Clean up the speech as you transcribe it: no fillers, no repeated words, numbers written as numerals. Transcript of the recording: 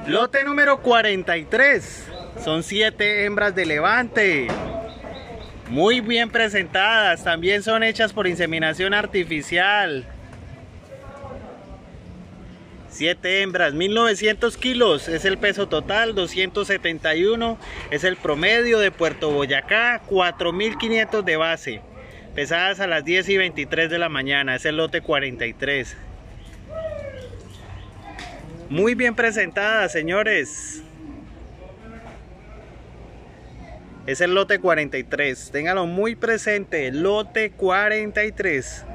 Lote número 43. Son 7 hembras de levante. Muy bien presentadas. También son hechas por inseminación artificial. 7 hembras, 1900 kilos es el peso total, 271 es el promedio de Puerto Boyacá, 4500 de base. Pesadas a las 10:23 de la mañana, es el lote 43. Muy bien presentadas, señores. Es el lote 43, ténganlo muy presente, lote 43.